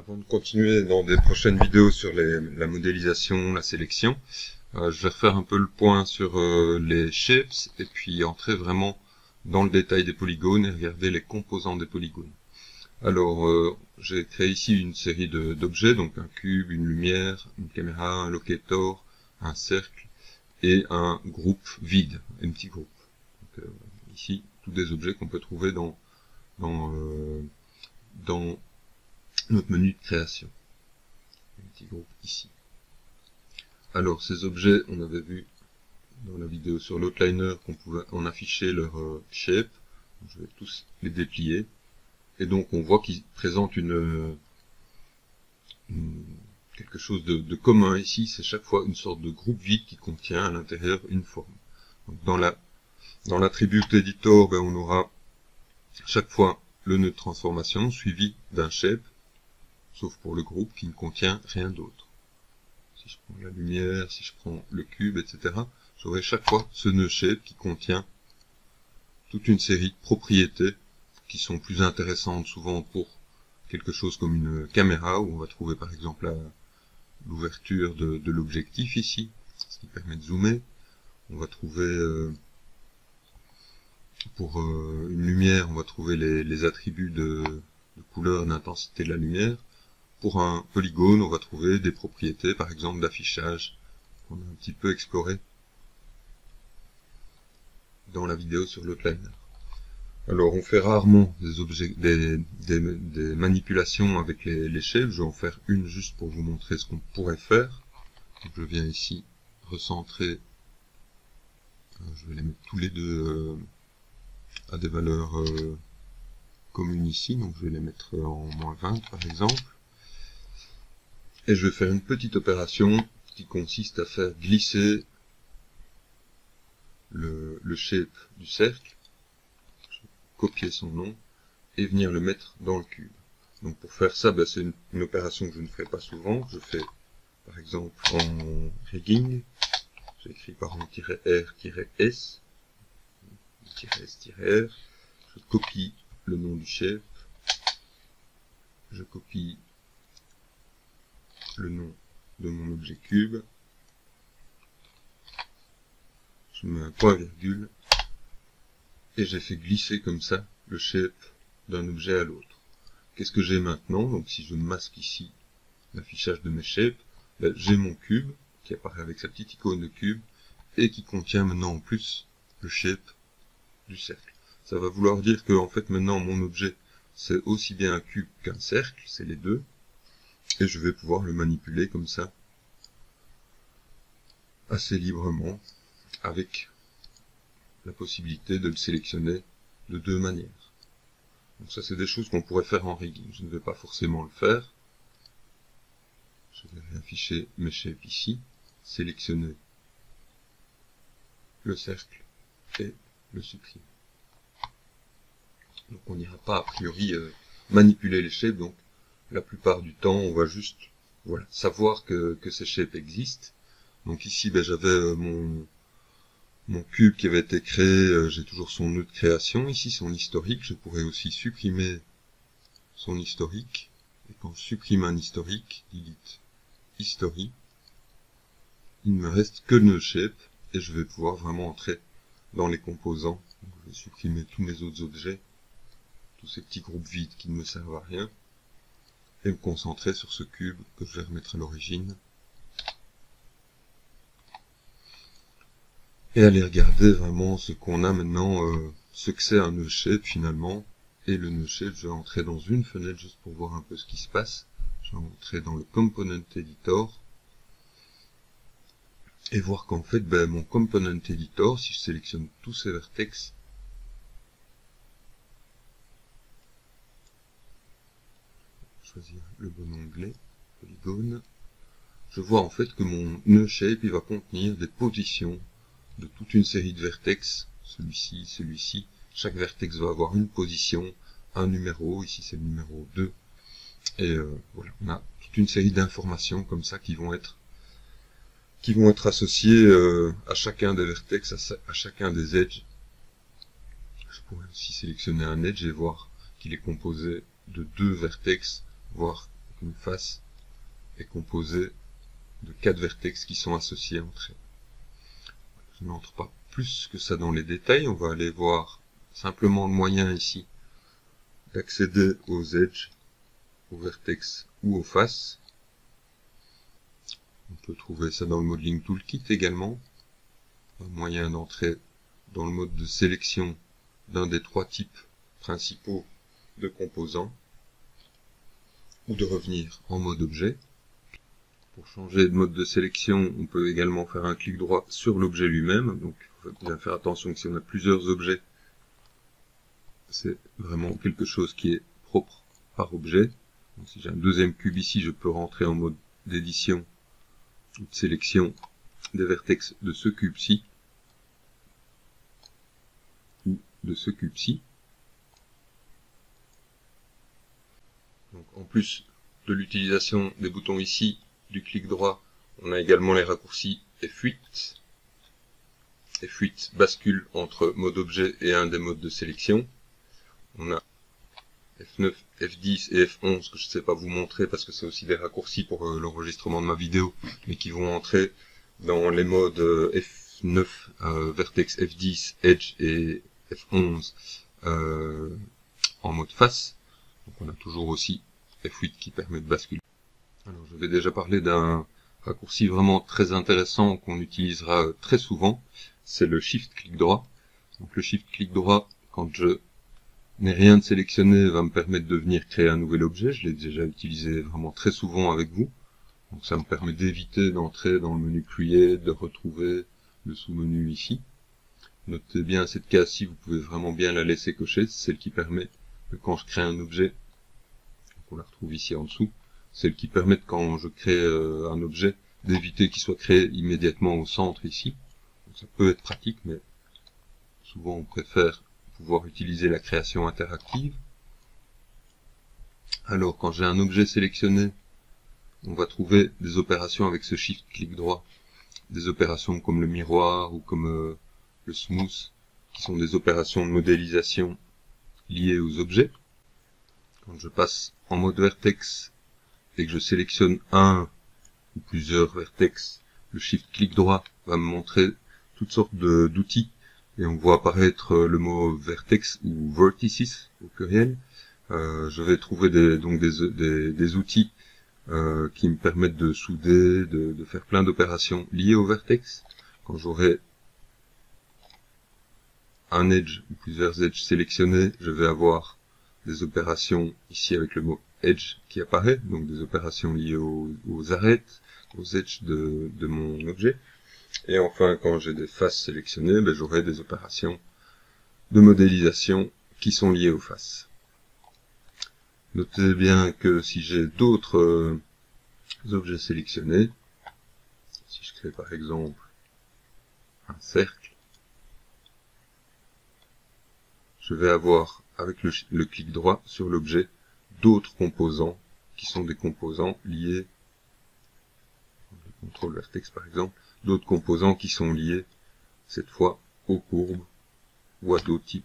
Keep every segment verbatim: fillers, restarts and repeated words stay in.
Avant de continuer dans des prochaines vidéos sur les, la modélisation, la sélection, euh, je vais refaire un peu le point sur euh, les shapes et puis entrer vraiment dans le détail des polygones et regarder les composants des polygones. Alors, euh, j'ai créé ici une série d'objets, donc un cube, une lumière, une caméra, un locator, un cercle et un groupe vide, un petit groupe. Donc, euh, ici, tous des objets qu'on peut trouver dans, dans, euh, dans notre menu de création. Un petit groupe ici. Alors, ces objets, on avait vu dans la vidéo sur l'outliner qu'on pouvait en afficher leur euh, shape. Je vais tous les déplier. Et donc, on voit qu'ils présentent une, une, quelque chose de, de commun ici. C'est chaque fois une sorte de groupe vide qui contient à l'intérieur une forme. Donc, dans la, dans l'attribut editor, ben, on aura chaque fois le nœud de transformation suivi d'un shape, sauf pour le groupe qui ne contient rien d'autre. Si je prends la lumière, si je prends le cube, et cetera, j'aurai chaque fois ce nœud shape qui contient toute une série de propriétés qui sont plus intéressantes souvent pour quelque chose comme une caméra, où on va trouver par exemple l'ouverture de, de l'objectif ici, ce qui permet de zoomer. On va trouver, euh, pour euh, une lumière, on va trouver les, les attributs de, de couleur, d'intensité de la lumière. Pour un polygone, on va trouver des propriétés, par exemple d'affichage, qu'on a un petit peu exploré dans la vidéo sur l'outliner. Alors, on fait rarement des, objets, des, des, des manipulations avec les, les shapes. Je vais en faire une juste pour vous montrer ce qu'on pourrait faire. Donc, je viens ici recentrer. Je vais les mettre tous les deux euh, à des valeurs euh, communes ici. Donc, je vais les mettre en moins vingt, par exemple. Et je vais faire une petite opération qui consiste à faire glisser le, le shape du cercle, copier son nom, et venir le mettre dans le cube. Donc pour faire ça, ben, c'est une, une opération que je ne ferai pas souvent. Je fais par exemple en rigging, j'écris parent-r-s, -s-r, je copie le nom du shape, je copie le nom de mon objet cube, je mets un point virgule, et j'ai fait glisser comme ça le shape d'un objet à l'autre. Qu'est-ce que j'ai maintenant? Donc si je masque ici l'affichage de mes shapes, ben, j'ai mon cube qui apparaît avec sa petite icône de cube et qui contient maintenant en plus le shape du cercle. Ça va vouloir dire que en fait maintenant mon objet c'est aussi bien un cube qu'un cercle, c'est les deux, et je vais pouvoir le manipuler comme ça assez librement avec la possibilité de le sélectionner de deux manières. Donc ça c'est des choses qu'on pourrait faire en rigging. Je ne vais pas forcément le faire. Je vais réafficher mes shapes ici, sélectionner le cercle et le supprimer. Donc on n'ira pas a priori euh, manipuler les shapes, donc la plupart du temps on va juste voilà, savoir que, que ces shapes existent. Donc ici ben, j'avais euh, mon Mon cube qui avait été créé, euh, j'ai toujours son nœud de création, ici son historique, je pourrais aussi supprimer son historique, et quand je supprime un historique, delete history, il ne me reste que le nœud shape, et je vais pouvoir vraiment entrer dans les composants. Donc, je vais supprimer tous mes autres objets, tous ces petits groupes vides qui ne me servent à rien, et me concentrer sur ce cube que je vais remettre à l'origine. Et aller regarder vraiment ce qu'on a maintenant, euh, ce que c'est un nœud shape finalement. Et le nœud shape, je vais entrer dans une fenêtre juste pour voir un peu ce qui se passe. Je vais entrer dans le Component Editor. Et voir qu'en fait, ben, mon Component Editor, si je sélectionne tous ces vertex, choisir le bon onglet, Polygone, je vois en fait que mon nœud shape, il va contenir des positions de toute une série de vertex, celui-ci, celui-ci. Chaque vertex va avoir une position, un numéro, ici c'est le numéro deux. Et euh, voilà, on a toute une série d'informations comme ça qui vont être qui vont être associées euh, à chacun des vertex, à, à chacun des edges. Je pourrais aussi sélectionner un edge et voir qu'il est composé de deux vertex, voir une face est composée de quatre vertex qui sont associés entre eux. Je n'entre pas plus que ça dans les détails, on va aller voir simplement le moyen ici d'accéder aux edges, aux vertex ou aux faces. On peut trouver ça dans le Modeling Toolkit également, un moyen d'entrer dans le mode de sélection d'un des trois types principaux de composants, ou de revenir en mode objet. Pour changer de mode de sélection, on peut également faire un clic droit sur l'objet lui-même, donc il faut bien faire attention que si on a plusieurs objets, c'est vraiment quelque chose qui est propre par objet. Donc, si j'ai un deuxième cube ici, je peux rentrer en mode d'édition ou de sélection des vertex de ce cube-ci ou de ce cube-ci. Donc, en plus de l'utilisation des boutons ici, du clic droit, on a également les raccourcis F huit. F huit bascule entre mode objet et un des modes de sélection. On a F neuf, F dix et F onze que je ne sais pas vous montrer parce que c'est aussi des raccourcis pour euh, l'enregistrement de ma vidéo, mais qui vont entrer dans les modes euh, F neuf, euh, Vertex, F dix, Edge et F onze euh, en mode face. Donc on a toujours aussi F huit qui permet de basculer. Alors je vais déjà parler d'un raccourci vraiment très intéressant qu'on utilisera très souvent, c'est le Shift clic droit. Donc le Shift clic droit, quand je n'ai rien de sélectionné, va me permettre de venir créer un nouvel objet. Je l'ai déjà utilisé vraiment très souvent avec vous. Donc ça me permet d'éviter d'entrer dans le menu Create, de retrouver le sous-menu ici. Notez bien cette case-ci, vous pouvez vraiment bien la laisser cocher, c'est celle qui permet que quand je crée un objet, on la retrouve ici en dessous, celle qui permet de, quand je crée euh, un objet, d'éviter qu'il soit créé immédiatement au centre ici. Donc ça peut être pratique, mais souvent on préfère pouvoir utiliser la création interactive. Alors quand j'ai un objet sélectionné, on va trouver des opérations avec ce Shift clic droit, des opérations comme le miroir ou comme euh, le smooth, qui sont des opérations de modélisation liées aux objets. Quand je passe en mode vertex et que je sélectionne un ou plusieurs vertex, le Shift clic droit va me montrer toutes sortes d'outils et on voit apparaître le mot vertex ou vertices au pluriel. Euh, je vais trouver des, donc des, des, des outils euh, qui me permettent de souder, de, de faire plein d'opérations liées au vertex. Quand j'aurai un edge ou plusieurs edges sélectionnés, je vais avoir des opérations ici avec le mot edge qui apparaît, donc des opérations liées aux, aux arêtes, aux edges de, de mon objet. Et enfin, quand j'ai des faces sélectionnées, ben, j'aurai des opérations de modélisation qui sont liées aux faces. Notez bien que si j'ai d'autres euh, objets sélectionnés, si je crée par exemple un cercle, je vais avoir avec le, le clic droit sur l'objet d'autres composants qui sont des composants liés, le contrôle vertex par exemple, d'autres composants qui sont liés cette fois aux courbes ou à d'autres types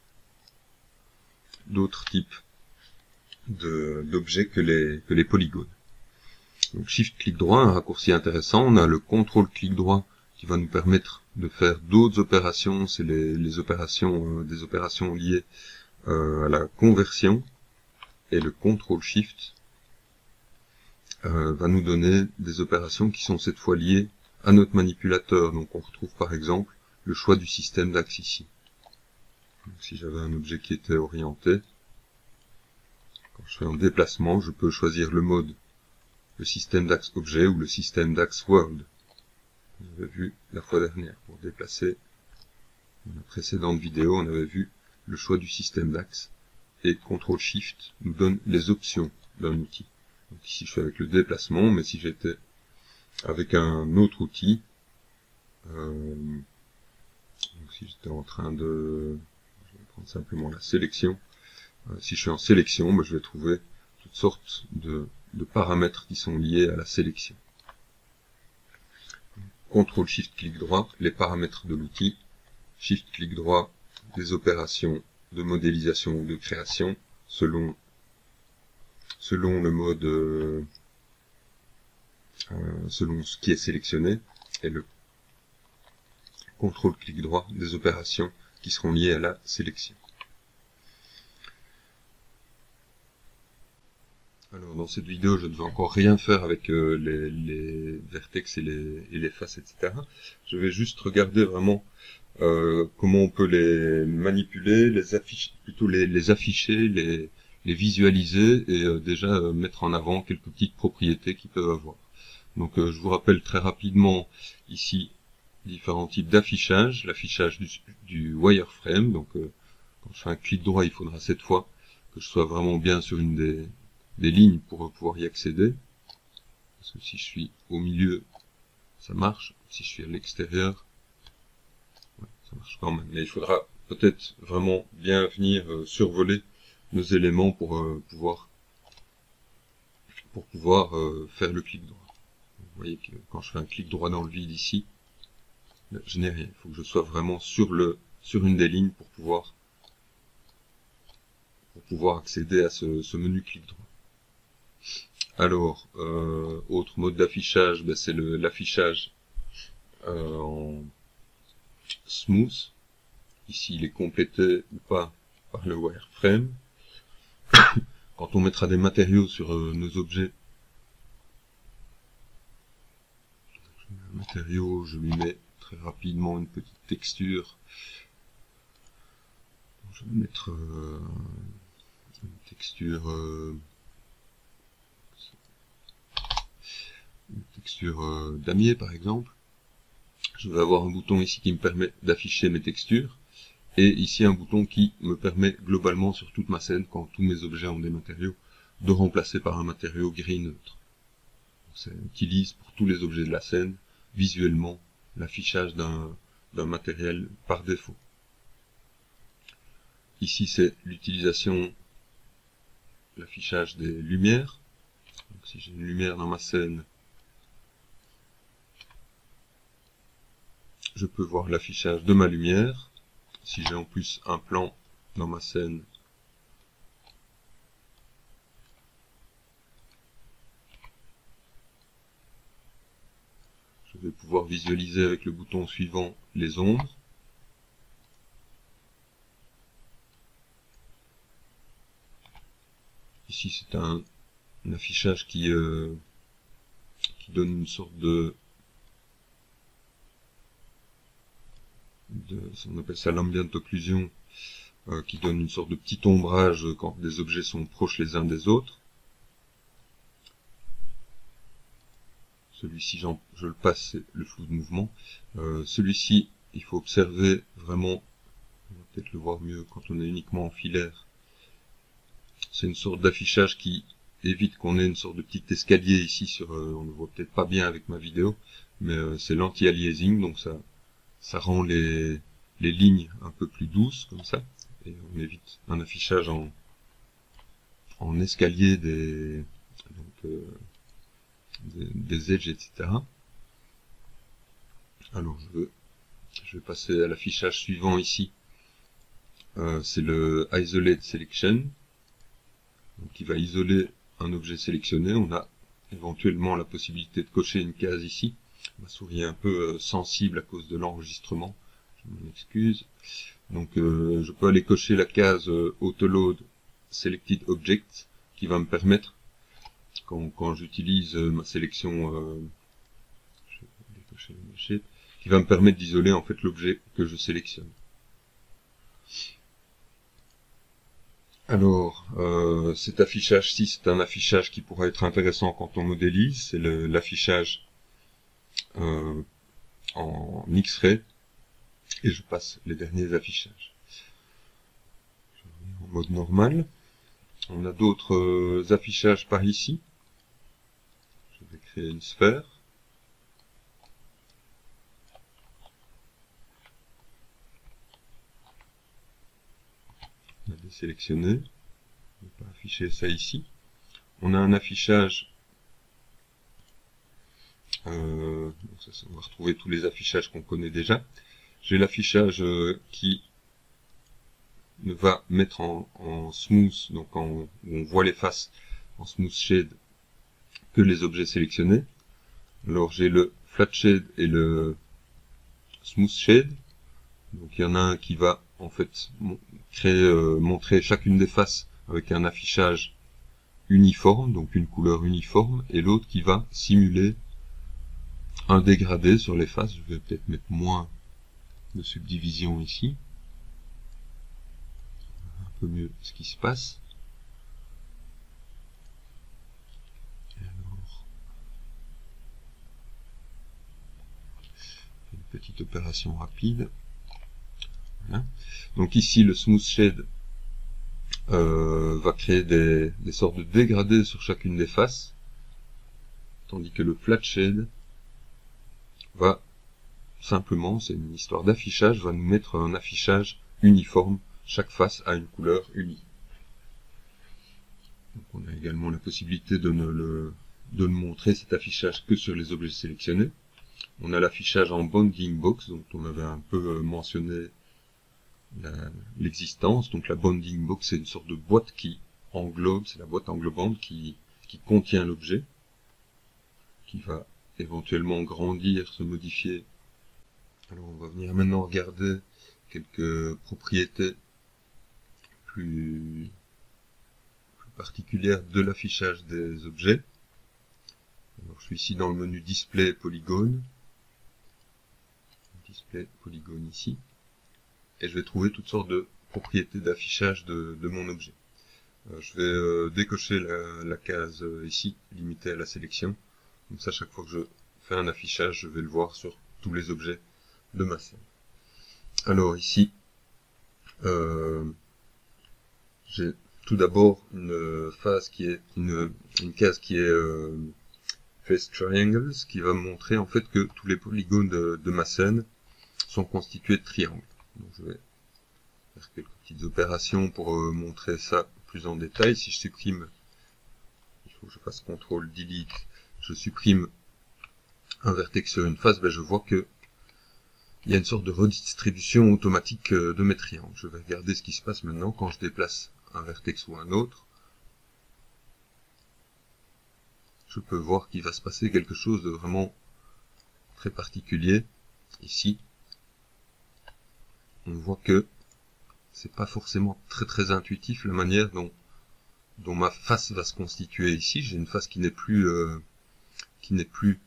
d'autres types d'objets que les, que les polygones. Donc Shift clic droit, un raccourci intéressant, on a le contrôle clic droit qui va nous permettre de faire d'autres opérations, c'est les, les opérations, euh, des opérations liées euh, à la conversion, et le contrôle shift euh, va nous donner des opérations qui sont cette fois liées à notre manipulateur. Donc on retrouve par exemple le choix du système d'axe ici. Donc, si j'avais un objet qui était orienté, quand je fais un déplacement, je peux choisir le mode, le système d'axe objet ou le système d'axe world. On avait vu la fois dernière, pour déplacer, dans la précédente vidéo, on avait vu le choix du système d'axe, et contrôle shift nous donne les options d'un outil. Donc ici je suis avec le déplacement, mais si j'étais avec un autre outil, euh, donc si j'étais en train de, je vais prendre simplement la sélection, euh, si je suis en sélection, ben je vais trouver toutes sortes de, de paramètres qui sont liés à la sélection. contrôle shift clic droit, les paramètres de l'outil, Shift clic droit, des opérations de modélisation ou de création selon selon le mode, euh, euh, selon ce qui est sélectionné, et le contrôle clic droit des opérations qui seront liées à la sélection. Alors dans cette vidéo, je ne vais encore rien faire avec euh, les, les vertex et les, et les faces, et cetera. Je vais juste regarder vraiment euh, comment on peut les manipuler, les afficher, plutôt les, les afficher, les, les visualiser et euh, déjà euh, mettre en avant quelques petites propriétés qu'ils peuvent avoir. Donc euh, je vous rappelle très rapidement ici différents types d'affichage, l'affichage du, du wireframe. Donc euh, quand je fais un clic droit, il faudra cette fois que je sois vraiment bien sur une des des lignes pour pouvoir y accéder, parce que si je suis au milieu, ça marche, si je suis à l'extérieur, ouais, ça marche quand même, mais il faudra peut-être vraiment bien venir euh, survoler nos éléments pour euh, pouvoir pour pouvoir euh, faire le clic droit. Vous voyez que quand je fais un clic droit dans le vide ici, là, je n'ai rien, il faut que je sois vraiment sur le sur une des lignes pour pouvoir pour pouvoir accéder à ce, ce menu clic droit. Alors, euh, autre mode d'affichage, ben c'est l'affichage euh, en smooth. Ici, il est complété ou pas par le wireframe. Quand on mettra des matériaux sur euh, nos objets, je mets un matériau, je lui mets très rapidement une petite texture. Je vais mettre euh, une texture... Euh, une texture euh, damier par exemple. Je vais avoir un bouton ici qui me permet d'afficher mes textures, et ici un bouton qui me permet globalement sur toute ma scène, quand tous mes objets ont des matériaux, de remplacer par un matériau gris neutre. Ça utilise pour tous les objets de la scène, visuellement, l'affichage d'un d'un matériel par défaut. Ici c'est l'utilisation, l'affichage des lumières. Donc, si j'ai une lumière dans ma scène, je peux voir l'affichage de ma lumière. Si j'ai en plus un plan dans ma scène, je vais pouvoir visualiser avec le bouton suivant les ombres. Ici c'est un, un affichage qui, euh, qui donne une sorte de De, on appelle ça l'ambient occlusion, euh, qui donne une sorte de petit ombrage quand des objets sont proches les uns des autres. Celui-ci, je le passe, c'est le flou de mouvement. Euh, Celui-ci, il faut observer vraiment, on va peut-être le voir mieux quand on est uniquement en filaire. C'est une sorte d'affichage qui évite qu'on ait une sorte de petit escalier ici, sur, euh, on ne le voit peut-être pas bien avec ma vidéo, mais euh, c'est l'anti-aliasing, donc ça... ça rend les, les lignes un peu plus douces, comme ça, et on évite un affichage en, en escalier des, donc, euh, des, des edges, et cetera. Alors, je, veux, je vais passer à l'affichage suivant ici. Euh, c'est le Isolate Selection, donc, qui va isoler un objet sélectionné. On a éventuellement la possibilité de cocher une case ici. Ma souris est un peu euh, sensible à cause de l'enregistrement, je m'en excuse. Donc euh, je peux aller cocher la case euh, Autoload Selected Object, qui va me permettre, quand, quand j'utilise euh, ma sélection, euh, je vais décocher le shape, qui va me permettre d'isoler en fait l'objet que je sélectionne. Alors, euh, cet affichage-ci, c'est un affichage qui pourra être intéressant quand on modélise, c'est l'affichage Euh, en X-ray, et je passe les derniers affichages. Je reviens en mode normal. On a d'autres euh, affichages par ici. Je vais créer une sphère. On a désélectionné. Je ne vais pas afficher ça ici. On a un affichage. Euh, donc ça, on va retrouver tous les affichages qu'on connaît déjà. J'ai l'affichage euh, qui va mettre en, en smooth, donc en, où on voit les faces, en smooth shade que les objets sélectionnés. Alors j'ai le flat shade et le smooth shade. Donc il y en a un qui va en fait créer, euh, montrer chacune des faces avec un affichage uniforme, donc une couleur uniforme, et l'autre qui va simuler un dégradé sur les faces. Je vais peut-être mettre moins de subdivision ici. Un peu mieux ce qui se passe. Et alors, une petite opération rapide. Voilà. Donc ici le smooth shade euh, va créer des, des sortes de dégradés sur chacune des faces, tandis que le flat shade va simplement, c'est une histoire d'affichage, va nous mettre un affichage uniforme. Chaque face a une couleur unie. Donc on a également la possibilité de ne, le, de ne montrer cet affichage que sur les objets sélectionnés. On a l'affichage en bounding box, dont on avait un peu mentionné l'existence. Donc la bounding box, c'est une sorte de boîte qui englobe, c'est la boîte englobante qui, qui contient l'objet, qui va éventuellement grandir, se modifier. Alors on va venir maintenant regarder quelques propriétés plus, plus particulières de l'affichage des objets. Alors je suis ici dans le menu display polygone, display polygone ici, et je vais trouver toutes sortes de propriétés d'affichage de, de mon objet. Euh, je vais euh, décocher la, la case euh, ici, limitée à la sélection. Comme ça, chaque fois que je fais un affichage, je vais le voir sur tous les objets de ma scène. Alors ici, euh, j'ai tout d'abord une phase qui est une, une case qui est euh, face triangles, qui va me montrer en fait que tous les polygones de, de ma scène sont constitués de triangles. Donc je vais faire quelques petites opérations pour euh, montrer ça plus en détail. Si je supprime, il faut que je fasse contrôle delete, je supprime un vertex sur une face, ben je vois que il y a une sorte de redistribution automatique de mes triangles. Je vais regarder ce qui se passe maintenant quand je déplace un vertex ou un autre. Je peux voir qu'il va se passer quelque chose de vraiment très particulier. Ici, on voit que c'est pas forcément très très intuitif la manière dont, dont ma face va se constituer ici. J'ai une face qui n'est plus euh, qui n'est plus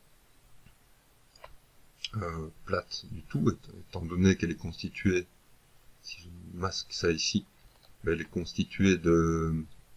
Euh, plate du tout, étant donné qu'elle est constituée, si je masque ça ici, elle est constituée de,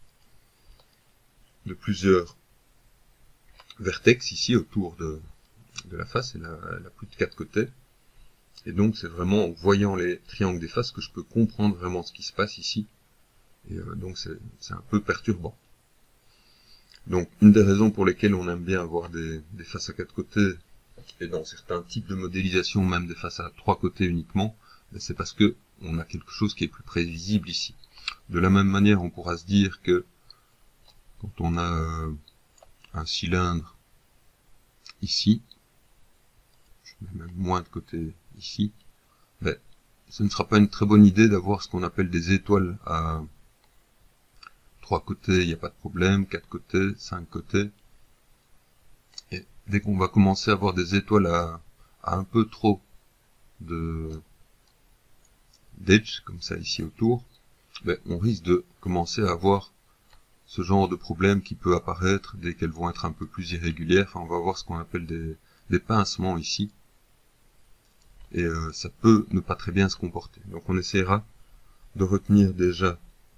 de plusieurs vertex ici autour de, de la face. Elle a, elle a plus de quatre côtés, et donc c'est vraiment en voyant les triangles des faces que je peux comprendre vraiment ce qui se passe ici, et euh, donc c'est un peu perturbant. Donc une des raisons pour lesquelles on aime bien avoir des, des faces à quatre côtés, et dans certains types de modélisation, même des faces à trois côtés uniquement, c'est parce que on a quelque chose qui est plus prévisible ici. De la même manière, on pourra se dire que quand on a euh, un cylindre ici, je mets même moins de côté ici, ben, ce ne sera pas une très bonne idée d'avoir ce qu'on appelle des étoiles à trois côtés, il n'y a pas de problème, quatre côtés, cinq côtés. Et dès qu'on va commencer à avoir des étoiles à, à un peu trop de d'edge, comme ça ici autour, ben, on risque de commencer à avoir ce genre de problème qui peut apparaître dès qu'elles vont être un peu plus irrégulières. Enfin, on va avoir ce qu'on appelle des, des pincements ici. Et euh, ça peut ne pas très bien se comporter. Donc on essaiera de retenir déjà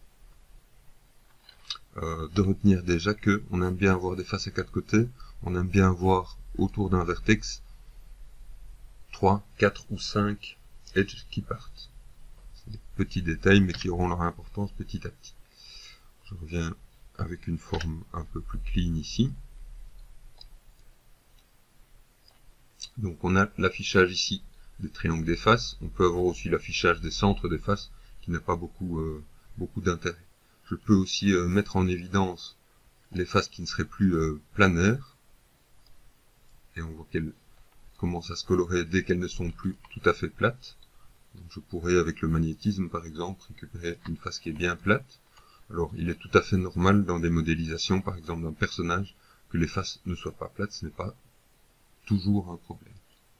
euh, de retenir déjà que on aime bien avoir des faces à quatre côtés. On aime bien avoir autour d'un vertex trois, quatre ou cinq edges qui partent. C'est des petits détails mais qui auront leur importance petit à petit. Je reviens avec une forme un peu plus clean ici. Donc on a l'affichage ici des triangles des faces. On peut avoir aussi l'affichage des centres des faces qui n'a pas beaucoup, euh, beaucoup d'intérêt. Je peux aussi euh, mettre en évidence les faces qui ne seraient plus euh, planaires. Et on voit qu'elles commencent à se colorer dès qu'elles ne sont plus tout à fait plates. Donc je pourrais, avec le magnétisme par exemple, récupérer une face qui est bien plate. Alors, il est tout à fait normal dans des modélisations, par exemple d'un personnage, que les faces ne soient pas plates, ce n'est pas toujours un problème.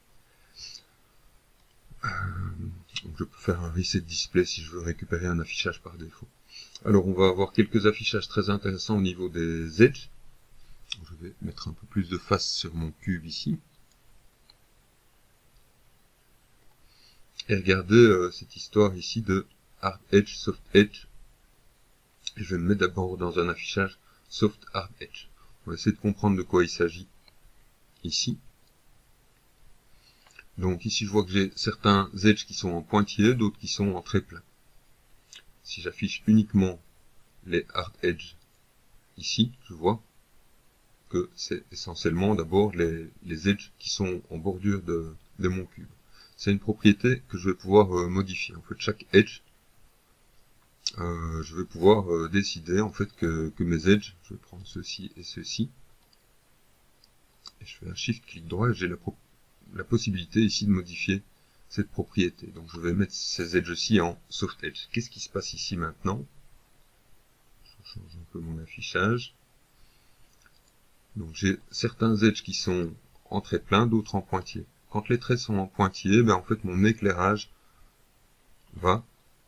Euh, donc je peux faire un reset display si je veux récupérer un affichage par défaut. Alors, on va avoir quelques affichages très intéressants au niveau des edges. Je vais mettre un peu plus de face sur mon cube ici. Et regardez euh, cette histoire ici de Hard Edge, Soft Edge. Et je vais me mettre d'abord dans un affichage Soft Hard Edge. On va essayer de comprendre de quoi il s'agit ici. Donc ici je vois que j'ai certains edges qui sont en pointillés, d'autres qui sont en trait plein. Si j'affiche uniquement les Hard Edge ici, je vois que c'est essentiellement d'abord les, les edges qui sont en bordure de, de mon cube. C'est une propriété que je vais pouvoir euh, modifier. En fait, chaque edge, euh, je vais pouvoir euh, décider en fait que, que mes edges, je vais prendre ceci et ceci, et je fais un shift clic droit et j'ai la, la possibilité ici de modifier cette propriété. Donc je vais mettre ces edges-ci en soft edge. Qu'est-ce qui se passe ici maintenant? Je change un peu mon affichage. Donc j'ai certains edges qui sont en trait plein, d'autres en pointillé. Quand les traits sont en pointillé, ben en fait mon éclairage va,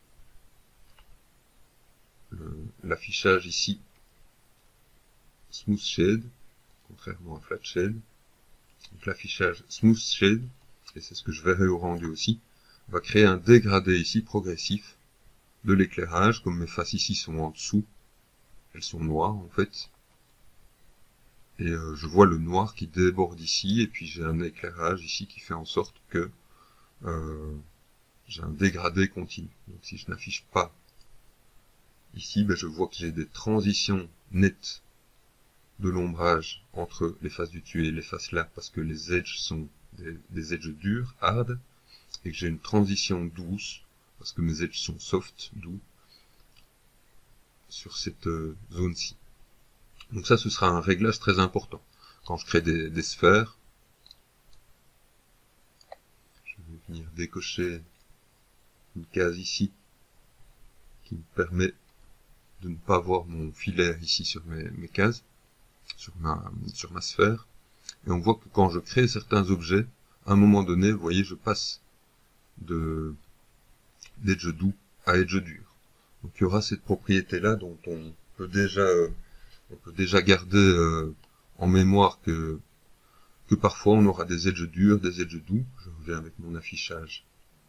l'affichage ici, smooth shade, contrairement à flat shade. Donc l'affichage smooth shade, et c'est ce que je verrai au rendu aussi, va créer un dégradé ici progressif de l'éclairage, comme mes faces ici sont en dessous, elles sont noires en fait. Et euh, je vois le noir qui déborde ici, et puis j'ai un éclairage ici qui fait en sorte que euh, j'ai un dégradé continu. Donc si je n'affiche pas ici, ben, je vois que j'ai des transitions nettes de l'ombrage entre les faces du dessus et les faces là, parce que les edges sont des, des edges durs, hard, et que j'ai une transition douce, parce que mes edges sont soft, doux, sur cette euh, zone-ci. Donc ça, ce sera un réglage très important. Quand je crée des, des sphères, je vais venir décocher une case ici, qui me permet de ne pas voir mon filaire ici sur mes, mes cases, sur ma, sur ma sphère. Et on voit que quand je crée certains objets, à un moment donné, vous voyez, je passe de d'edge doux à edge dur. Donc il y aura cette propriété-là dont on peut déjà... Euh, On peut déjà garder euh, en mémoire que, que parfois on aura des edges durs, des edges doux. Je reviens avec mon affichage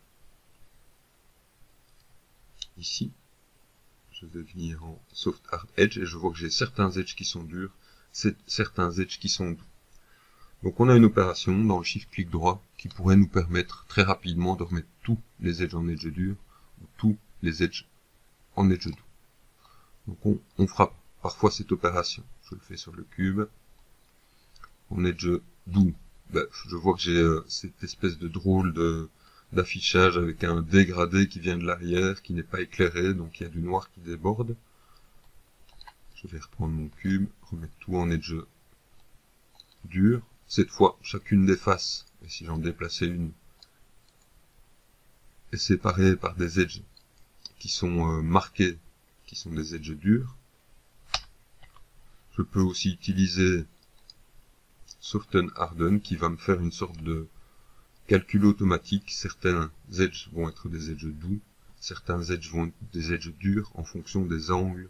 ici. Je vais venir en Soft Hard Edge et je vois que j'ai certains edges qui sont durs, certains edges qui sont doux. Donc on a une opération dans le Shift clic droit qui pourrait nous permettre très rapidement de remettre tous les edges en edge dur ou tous les edges en edge doux. Donc on, on fera parfois cette opération. Je le fais sur le cube. En edge doux, ben, je vois que j'ai euh, cette espèce de drôle de d'affichage avec un dégradé qui vient de l'arrière, qui n'est pas éclairé, donc il y a du noir qui déborde. Je vais reprendre mon cube, remettre tout en edge dur. Cette fois, chacune des faces, et si j'en déplaçais une, est séparée par des edges qui sont euh, marqués, qui sont des edges durs. Je peux aussi utiliser Soften Harden qui va me faire une sorte de calcul automatique. Certains edges vont être des edges doux, certains edges vont être des edges durs en fonction des angles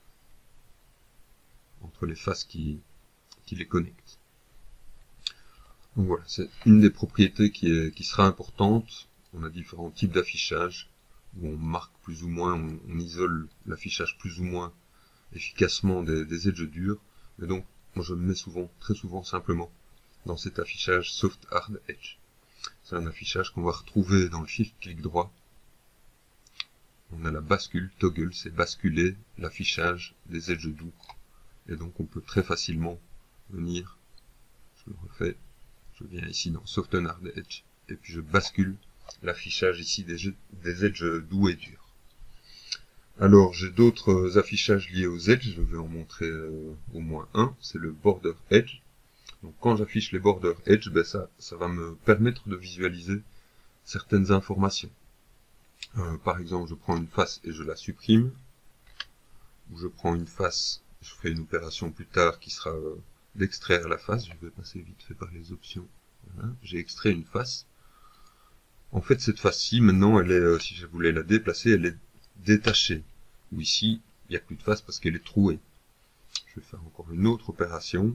entre les faces qui, qui les connectent. Donc voilà, c'est une des propriétés qui, est, qui sera importante. On a différents types d'affichage où on marque plus ou moins, on, on isole l'affichage plus ou moins efficacement des, des edges durs, et donc moi je me mets souvent, très souvent simplement dans cet affichage Soft Hard Edge. C'est un affichage qu'on va retrouver dans le Shift clic droit. On a la bascule, toggle, c'est basculer l'affichage des edges doux, et donc on peut très facilement venir, je le refais, je viens ici dans Soft Hard Edge, et puis je bascule l'affichage ici des, des edges doux et durs. Alors, j'ai d'autres affichages liés aux edges, je vais en montrer euh, au moins un, c'est le Border Edge. Donc quand j'affiche les Border Edge, ben ça, ça va me permettre de visualiser certaines informations. Euh, par exemple, je prends une face et je la supprime. où je prends une face, je ferai une opération plus tard qui sera euh, d'extraire la face. Je vais passer vite fait par les options. Voilà. J'ai extrait une face. En fait, cette face-ci, maintenant, elle est, euh, si je voulais la déplacer, elle est détachée. Ou ici, il n'y a plus de face parce qu'elle est trouée. Je vais faire encore une autre opération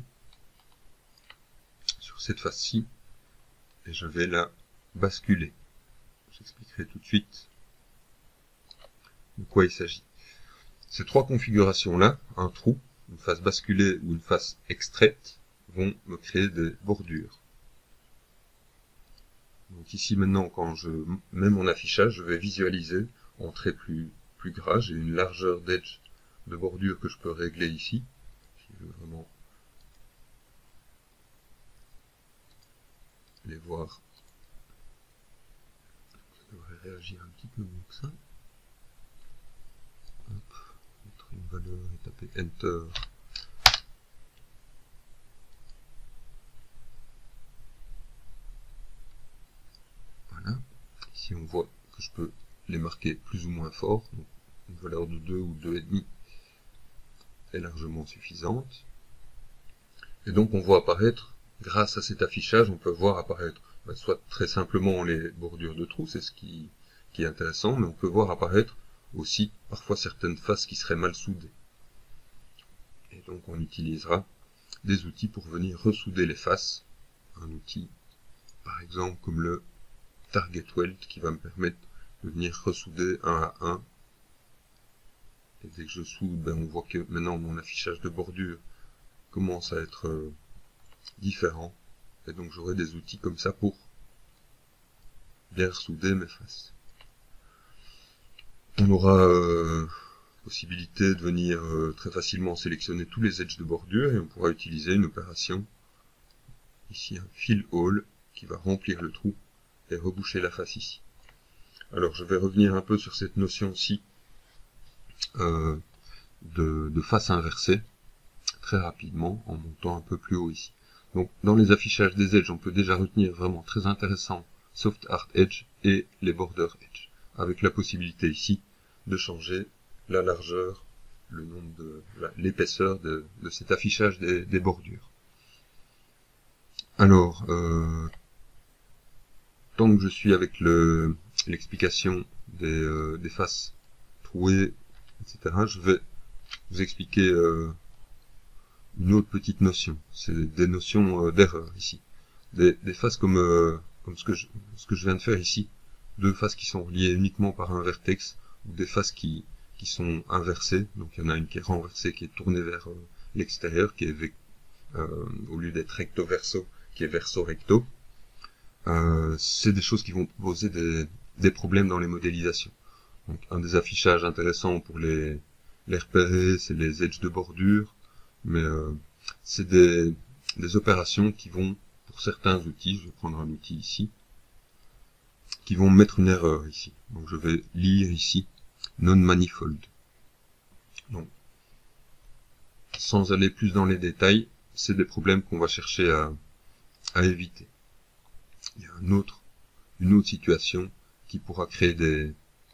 sur cette face-ci et je vais la basculer. J'expliquerai tout de suite de quoi il s'agit. Ces trois configurations-là, un trou, une face basculée ou une face extraite, vont me créer des bordures. Donc ici maintenant, quand je mets mon affichage, je vais visualiser en traits plus, plus gras. J'ai une largeur d'edge de bordure que je peux régler ici. Si je veux vraiment les voir, ça devrait réagir un petit peu mieux que ça. Hop, mettre une valeur et taper Enter. Voilà. Ici on voit que je peux les marquer plus ou moins fort. Donc une valeur de deux ou deux virgule cinq est largement suffisante. Et donc on voit apparaître, grâce à cet affichage, on peut voir apparaître ben, soit très simplement les bordures de trous, c'est ce qui, qui est intéressant, mais on peut voir apparaître aussi parfois certaines faces qui seraient mal soudées. Et donc on utilisera des outils pour venir ressouder les faces. Un outil par exemple comme le Target Weld qui va me permettre de venir ressouder un à un. Et dès que je soude, ben, on voit que maintenant mon affichage de bordure commence à être euh, différent. Et donc j'aurai des outils comme ça pour bien ressouder mes faces. On aura euh, possibilité de venir euh, très facilement sélectionner tous les edges de bordure et on pourra utiliser une opération, ici un fill all, qui va remplir le trou et reboucher la face ici. Alors je vais revenir un peu sur cette notion-ci euh, de, de face inversée, très rapidement, en montant un peu plus haut ici. Donc dans les affichages des edges, on peut déjà retenir vraiment très intéressant Soft Hard Edge et les Border Edge, avec la possibilité ici de changer la largeur, le nombre de l'épaisseur de, de cet affichage des, des bordures. Alors, euh, tant que je suis avec le l'explication des, euh, des faces trouées, et cetera, je vais vous expliquer euh, une autre petite notion. C'est des notions euh, d'erreur ici. Des, des faces comme, euh, comme ce, que je, ce que je viens de faire ici. Deux faces qui sont reliées uniquement par un vertex, ou des faces qui, qui sont inversées. Donc il y en a une qui est renversée, qui est tournée vers euh, l'extérieur, qui est euh, au lieu d'être recto-verso, qui est verso-recto. Euh, c'est des choses qui vont poser des, des problèmes dans les modélisations. Donc un des affichages intéressants pour les, les repérer, c'est les edges de bordure, mais euh, c'est des, des opérations qui vont, pour certains outils, je vais prendre un outil ici, qui vont mettre une erreur ici. Donc je vais lire ici non-manifold. Donc, sans aller plus dans les détails, c'est des problèmes qu'on va chercher à, à éviter. Il y a un autre, une autre situation qui pourra créer des,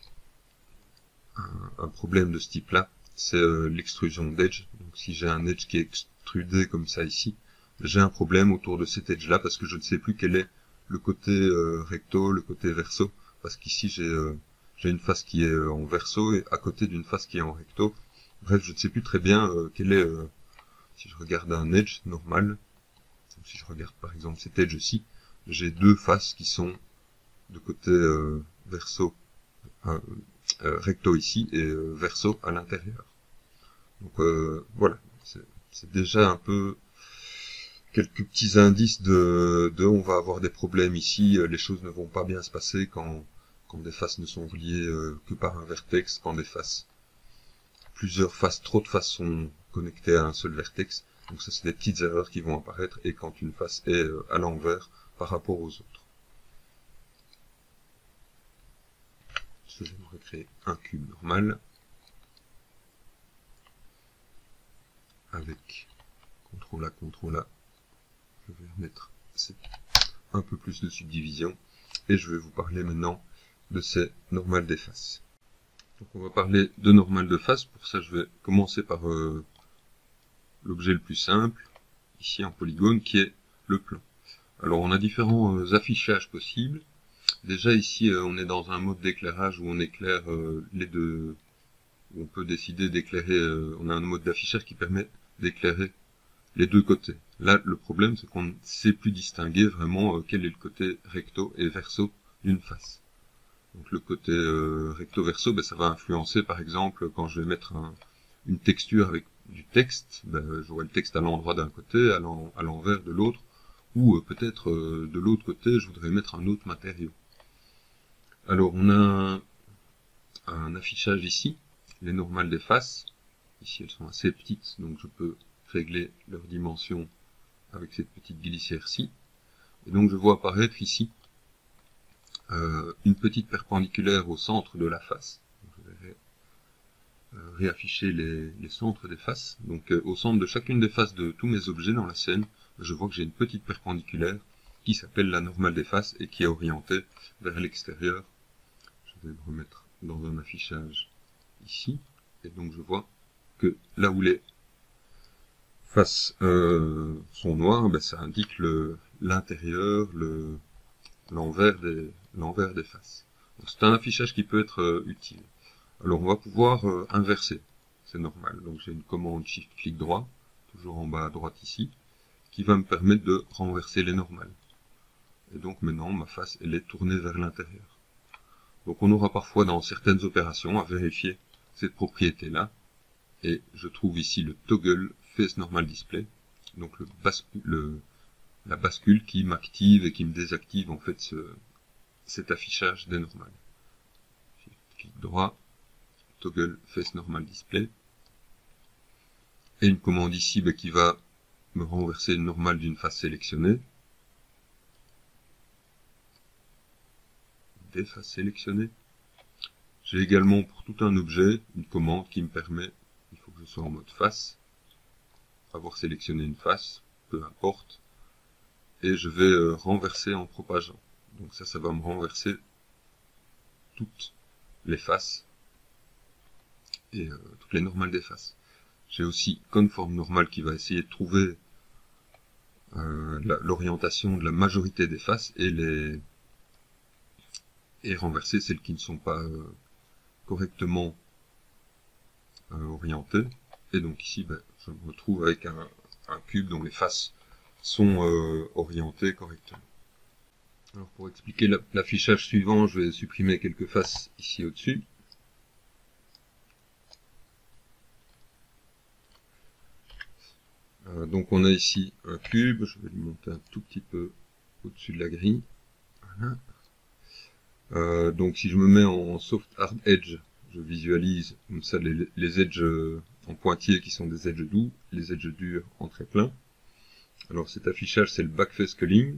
un, un problème de ce type-là, c'est euh, l'extrusion d'edge. Donc si j'ai un edge qui est extrudé comme ça ici, j'ai un problème autour de cet edge-là parce que je ne sais plus quel est le côté euh, recto, le côté verso, parce qu'ici j'ai euh, j'ai une face qui est euh, en verso et à côté d'une face qui est en recto. Bref, je ne sais plus très bien euh, quel est, euh, si je regarde un edge normal, si je regarde par exemple cet edge-ci, j'ai deux faces qui sont de côté euh, verso, euh, euh, recto ici et euh, verso à l'intérieur. Donc euh, voilà, c'est déjà un peu quelques petits indices de, de on va avoir des problèmes ici, les choses ne vont pas bien se passer quand, quand des faces ne sont reliées euh, que par un vertex, quand des faces, plusieurs faces, trop de faces sont connectées à un seul vertex. Donc ça c'est des petites erreurs qui vont apparaître et quand une face est euh, à l'envers par rapport aux autres. Je vais me recréer un cube normal avec contrôle A, contrôle A. Je vais remettre un peu plus de subdivision et je vais vous parler maintenant de ces normales des faces. Donc on va parler de normal de face. Pour ça, je vais commencer par euh, l'objet le plus simple, ici en polygone, qui est le plan. Alors on a différents euh, affichages possibles. Déjà ici, euh, on est dans un mode d'éclairage où on éclaire euh, les deux, où on peut décider d'éclairer, euh, on a un mode d'affichage qui permet d'éclairer les deux côtés. Là, le problème, c'est qu'on ne sait plus distinguer vraiment euh, quel est le côté recto et verso d'une face. Donc le côté euh, recto-verso, ben, ça va influencer, par exemple, quand je vais mettre un, une texture avec du texte, ben, j'aurai le texte à l'endroit d'un côté, à l'envers de l'autre, ou euh, peut-être euh, de l'autre côté, je voudrais mettre un autre matériau. Alors on a un, un affichage ici, les normales des faces. Ici elles sont assez petites, donc je peux régler leur dimension avec cette petite glissière-ci. Et donc je vois apparaître ici euh, une petite perpendiculaire au centre de la face. Donc, je vais euh, réafficher les, les centres des faces. Donc euh, au centre de chacune des faces de tous mes objets dans la scène, je vois que j'ai une petite perpendiculaire qui s'appelle la normale des faces et qui est orientée vers l'extérieur. Je vais me remettre dans un affichage ici. Et donc je vois que là où les faces euh, sont noires, ben, ça indique l'intérieur, le, l'envers des, l'envers des faces. C'est un affichage qui peut être euh, utile. Alors on va pouvoir euh, inverser, c'est normal. Donc j'ai une commande Shift-clic droit, toujours en bas à droite ici, qui va me permettre de renverser les normales. Et donc maintenant ma face elle est tournée vers l'intérieur. Donc on aura parfois dans certaines opérations à vérifier cette propriété-là. Et je trouve ici le toggle Face Normal Display, donc le bascule, le, la bascule qui m'active et qui me désactive en fait ce, cet affichage des normales. Clic droit, toggle Face Normal Display, et une commande ici bah, qui va me renverser une normale d'une face sélectionnée. Des faces sélectionnées. J'ai également pour tout un objet une commande qui me permet, il faut que je sois en mode face, avoir sélectionné une face, peu importe, et je vais euh, renverser en propageant. Donc ça, ça va me renverser toutes les faces et euh, toutes les normales des faces. J'ai aussi conform normal qui va essayer de trouver euh, l'orientation de la majorité des faces et les et renverser celles qui ne sont pas euh, correctement euh, orientées. Et donc ici, ben, je me retrouve avec un, un cube dont les faces sont euh, orientées correctement. Alors pour expliquer l'affichage suivant, je vais supprimer quelques faces ici au-dessus. Euh, donc on a ici un cube, je vais lui monter un tout petit peu au-dessus de la grille. Voilà. Euh, donc si je me mets en Soft Hard Edge, je visualise comme ça les, les edges en pointillés qui sont des edges doux, les edges durs en trait plein. Alors cet affichage c'est le Backface Culling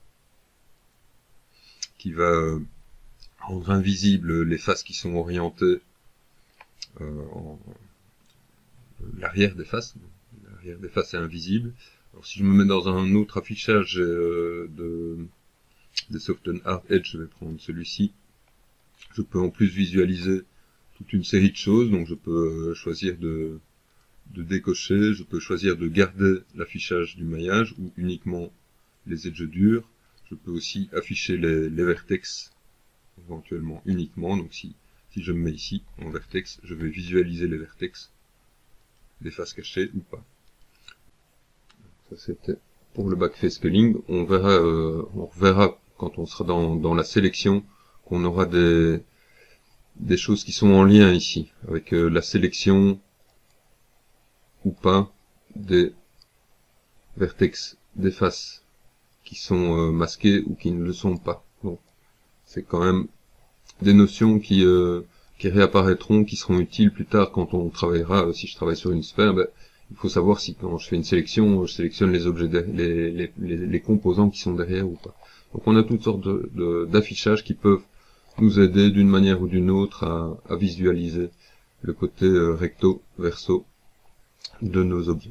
qui va euh, rendre invisibles les faces qui sont orientées euh, en l'arrière des faces. L'arrière des faces est invisible. Alors si je me mets dans un autre affichage euh, de des Soft Hard Edge, je vais prendre celui-ci. Je peux en plus visualiser toute une série de choses, donc je peux choisir de, de décocher, je peux choisir de garder l'affichage du maillage ou uniquement les edges durs. Je peux aussi afficher les, les vertex éventuellement uniquement, donc si, si je me mets ici en vertex, je vais visualiser les vertex des faces cachées ou pas. Ça c'était pour le Backface Culling. On verra, euh, on reverra quand on sera dans, dans la sélection qu'on aura des, des choses qui sont en lien ici, avec euh, la sélection ou pas des vertex des faces qui sont euh, masqués ou qui ne le sont pas. Donc c'est quand même des notions qui, euh, qui réapparaîtront, qui seront utiles plus tard quand on travaillera. Euh, si je travaille sur une sphère, ben, il faut savoir si quand je fais une sélection, je sélectionne les objets, les, les, les, les composants qui sont derrière ou pas. Donc on a toutes sortes d'affichages qui peuvent nous aider d'une manière ou d'une autre à, à visualiser le côté euh, recto verso de nos objets.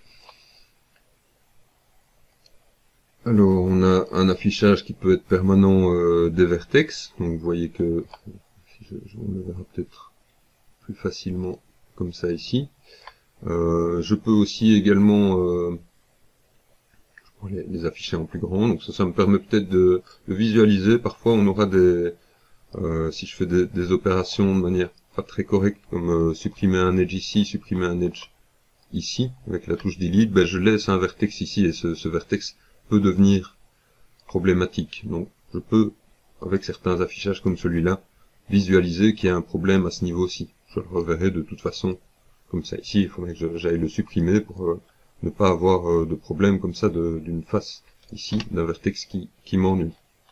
Alors on a un affichage qui peut être permanent euh, des vertex. Donc vous voyez que si je, je, on le verra peut-être plus facilement comme ça ici. Euh, je peux aussi également euh, les, les afficher en plus grand, donc ça, ça me permet peut-être de, de visualiser. Parfois on aura des, euh, si je fais des, des opérations de manière pas très correcte, comme euh, supprimer un edge ici, supprimer un edge ici, avec la touche delete, ben je laisse un vertex ici, et ce, ce vertex peut devenir problématique. Donc je peux, avec certains affichages comme celui-là, visualiser qu'il y a un problème à ce niveau-ci. Je le reverrai de toute façon comme ça ici, il faudrait que j'aille le supprimer pour euh, ne pas avoir euh, de problème comme ça d'une face ici, d'un vertex qui, qui m'ennuie.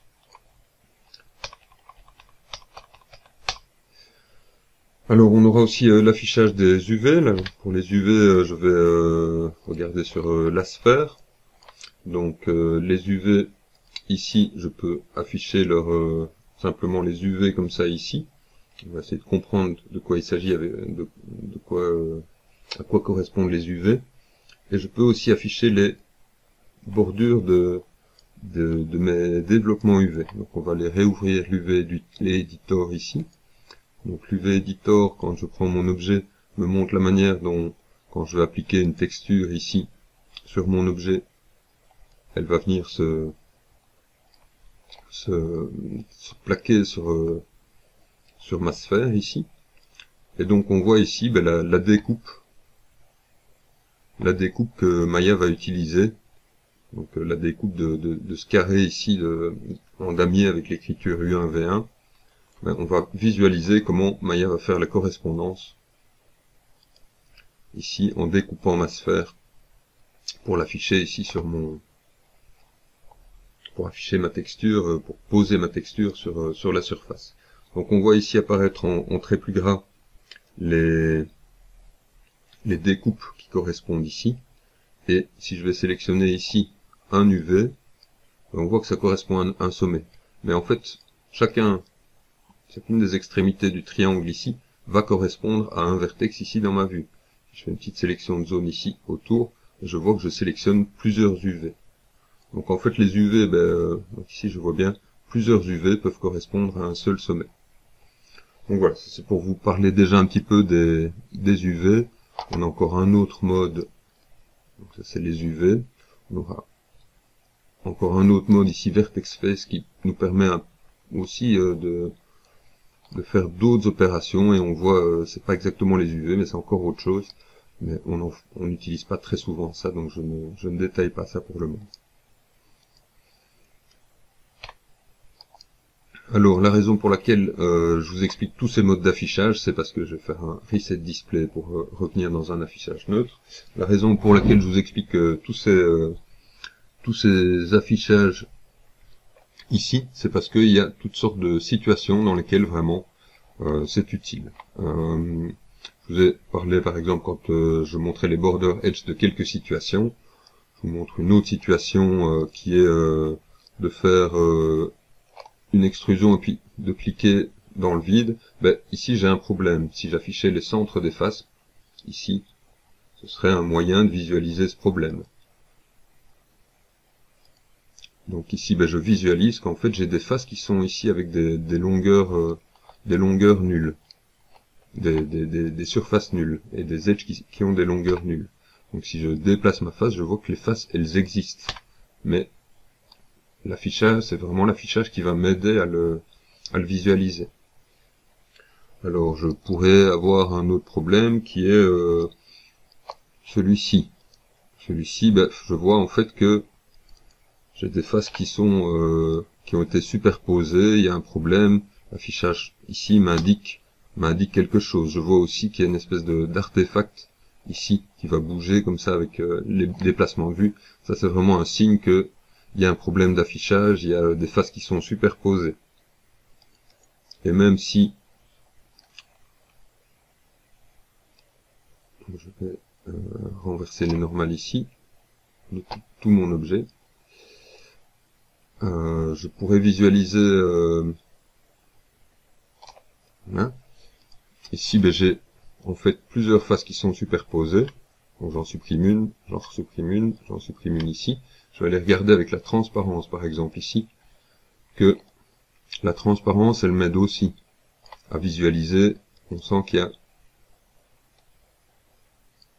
Alors on aura aussi euh, l'affichage des U V. Là. Pour les U V, euh, je vais euh, regarder sur euh, la sphère. Donc euh, les U V, ici, je peux afficher leur, euh, simplement les U V comme ça ici. On va essayer de comprendre de quoi il s'agit, de, de quoi, euh, à quoi correspondent les U V. Et je peux aussi afficher les bordures de, de, de mes développements U V. Donc on va les réouvrir l'U V Editor ici. Donc l'U V Editor, quand je prends mon objet, me montre la manière dont, quand je vais appliquer une texture ici sur mon objet, elle va venir se, se, se plaquer sur, euh, sur ma sphère ici. Et donc on voit ici ben, la, la découpe, la découpe que Maya va utiliser. Donc euh, la découpe de, de, de ce carré ici de, en damier avec l'écriture U un V un. Ben, on va visualiser comment Maya va faire la correspondance ici en découpant ma sphère pour l'afficher ici sur mon, pour afficher ma texture, pour poser ma texture sur, sur la surface. Donc on voit ici apparaître en, en trait plus gras les, les découpes qui correspondent ici. Et si je vais sélectionner ici un U V, on voit que ça correspond à un, un sommet. Mais en fait, chacun, chacune des extrémités du triangle ici va correspondre à un vertex ici dans ma vue. Je fais une petite sélection de zone ici autour, et je vois que je sélectionne plusieurs U V. Donc en fait les U V, ben, euh, donc ici je vois bien, plusieurs U V peuvent correspondre à un seul sommet. Donc voilà, c'est pour vous parler déjà un petit peu des, des U V. On a encore un autre mode, donc ça c'est les U V. On aura encore un autre mode ici, Vertex Face, qui nous permet un, aussi euh, de, de faire d'autres opérations, et on voit, euh, c'est pas exactement les U V, mais c'est encore autre chose. Mais on n'utilise pas très souvent ça, donc je ne, je ne détaille pas ça pour le moment. Alors, la raison pour laquelle euh, je vous explique tous ces modes d'affichage, c'est parce que je vais faire un reset display pour euh, revenir dans un affichage neutre. La raison pour laquelle je vous explique euh, tous ces euh, tous ces affichages ici, c'est parce qu'il y a toutes sortes de situations dans lesquelles vraiment euh, c'est utile. Euh, je vous ai parlé par exemple quand euh, je montrais les border edge de quelques situations. Je vous montre une autre situation euh, qui est euh, de faire euh, une extrusion et puis de cliquer dans le vide. Ben, ici j'ai un problème. Si j'affichais les centres des faces, ici, ce serait un moyen de visualiser ce problème. Donc ici, ben, je visualise qu'en fait j'ai des faces qui sont ici avec des, des longueurs euh, des longueurs nulles, des, des, des, des surfaces nulles, et des edges qui, qui ont des longueurs nulles. Donc si je déplace ma face, je vois que les faces, elles existent. Mais l'affichage, c'est vraiment l'affichage qui va m'aider à le, à le visualiser. Alors je pourrais avoir un autre problème qui est euh, celui-ci. Celui-ci, ben, je vois en fait que j'ai des faces qui sont euh, qui ont été superposées, il y a un problème, l'affichage ici m'indique m'indique quelque chose. Je vois aussi qu'il y a une espèce de d'artefact ici qui va bouger comme ça avec euh, les déplacements de vue. Ça c'est vraiment un signe que il y a un problème d'affichage, il y a des faces qui sont superposées. Et même si je vais euh, renverser les normales ici de tout, tout mon objet, Euh, je pourrais visualiser euh, hein. Ici ben, j'ai en fait plusieurs faces qui sont superposées, donc j'en supprime une, j'en supprime une, j'en supprime une ici. Je vais aller regarder avec la transparence par exemple ici, que la transparence elle m'aide aussi à visualiser. On sent qu'il y a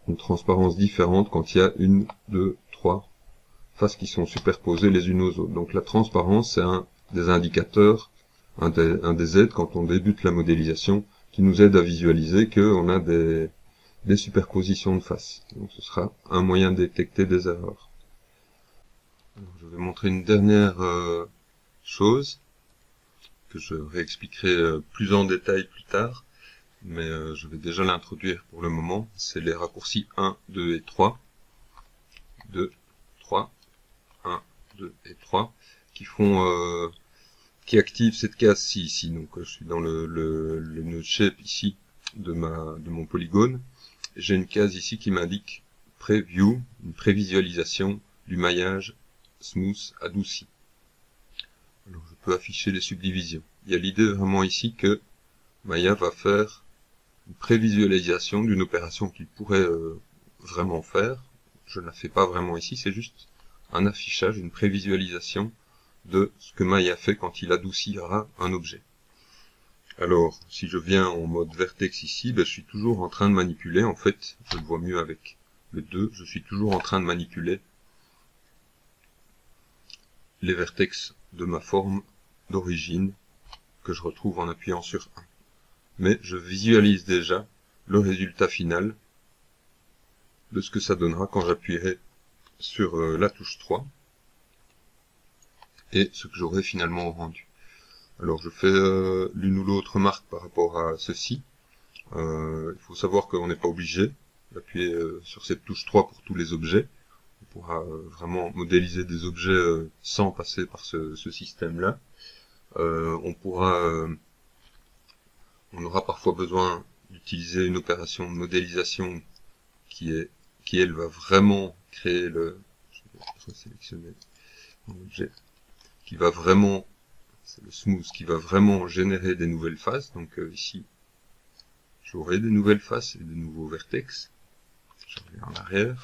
une transparence différente quand il y a une, deux, trois faces qui sont superposées les unes aux autres. Donc la transparence, c'est un des indicateurs, un des, un des aides quand on débute la modélisation, qui nous aide à visualiser qu'on a des, des superpositions de faces. Donc ce sera un moyen de détecter des erreurs. Alors, je vais montrer une dernière euh, chose que je réexpliquerai euh, plus en détail plus tard, mais euh, je vais déjà l'introduire pour le moment. C'est les raccourcis un, deux et trois. deux, trois, un, deux et trois, qui font, euh, qui activent cette case-ci ici. Donc euh, je suis dans le, le, le nœud shape ici de ma, de mon polygone. J'ai une case ici qui m'indique preview, une prévisualisation du maillage smooth adouci. Alors je peux afficher les subdivisions. Il y a l'idée vraiment ici que Maya va faire une prévisualisation d'une opération qu'il pourrait euh, vraiment faire. Je ne la fais pas vraiment ici, c'est juste un affichage, une prévisualisation de ce que Maya fait quand il adoucira un objet. Alors, si je viens en mode vertex ici, ben, je suis toujours en train de manipuler, en fait, je le vois mieux avec le deux, je suis toujours en train de manipuler les vertex de ma forme d'origine que je retrouve en appuyant sur un. Mais je visualise déjà le résultat final de ce que ça donnera quand j'appuierai sur euh, la touche trois et ce que j'aurai finalement rendu. Alors je fais euh, l'une ou l'autre remarque par rapport à ceci. Euh, il faut savoir qu'on n'est pas obligé d'appuyer euh, sur cette touche trois pour tous les objets. On pourra euh, vraiment modéliser des objets euh, sans passer par ce, ce système-là. Euh, on pourra, euh, on aura parfois besoin d'utiliser une opération de modélisation qui est, qui elle va vraiment créer le, je vais sélectionner mon objet, qui va vraiment, c'est le smooth, qui va vraiment générer des nouvelles faces. Donc euh, ici, j'aurai des nouvelles faces et des nouveaux vertex. Je reviens en arrière.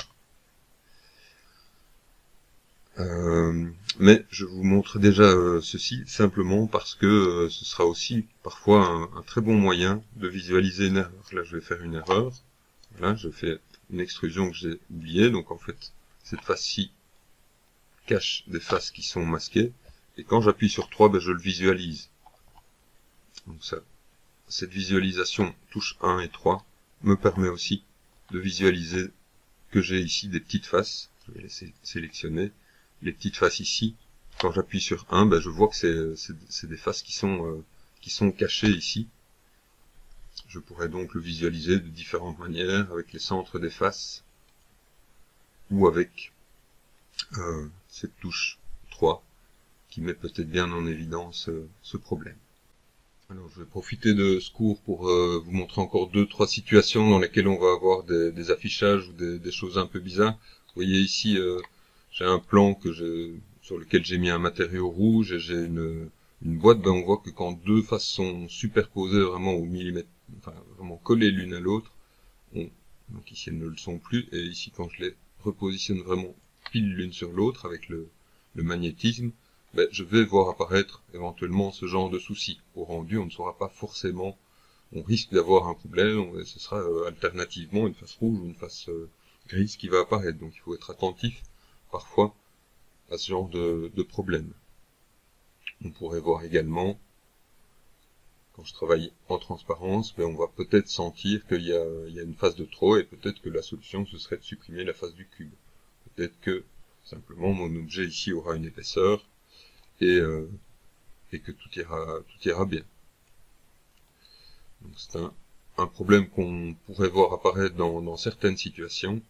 Euh, mais je vous montre déjà euh, ceci simplement parce que euh, ce sera aussi parfois un, un très bon moyen de visualiser une erreur. Là, je vais faire une erreur. Voilà, je fais une extrusion que j'ai oubliée. Donc en fait, cette face-ci cache des faces qui sont masquées. Et quand j'appuie sur trois, ben, je le visualise. Donc ça, cette visualisation touche un et trois me permet aussi de visualiser que j'ai ici des petites faces. Je vais les sélectionner. Les petites faces ici, quand j'appuie sur un, ben, je vois que c'est des faces qui sont, euh, qui sont cachées ici. Je pourrais donc le visualiser de différentes manières, avec les centres des faces, ou avec euh, cette touche trois, qui met peut-être bien en évidence euh, ce problème. Alors je vais profiter de ce cours pour euh, vous montrer encore deux, trois situations dans lesquelles on va avoir des, des affichages ou des, des choses un peu bizarres. Vous voyez ici, euh, j'ai un plan que je, sur lequel j'ai mis un matériau rouge et j'ai une, une boîte. Ben on voit que quand deux faces sont superposées vraiment au millimètre, enfin vraiment collées l'une à l'autre, donc ici elles ne le sont plus, et ici quand je les repositionne vraiment pile l'une sur l'autre avec le, le magnétisme, ben, je vais voir apparaître éventuellement ce genre de souci. Au rendu, on ne saura pas forcément, on risque d'avoir un problème, ce sera euh, alternativement une face rouge ou une face euh, grise qui va apparaître. Donc il faut être attentif parfois à ce genre de, de problème. On pourrait voir également, quand je travaille en transparence, ben, on va peut-être sentir qu'il y a, il y a une face de trop, et peut-être que la solution ce serait de supprimer la face du cube. Peut-être que simplement mon objet ici aura une épaisseur, et, euh, et que tout ira, tout ira bien. Donc c'est un, un problème qu'on pourrait voir apparaître dans, dans certaines situations.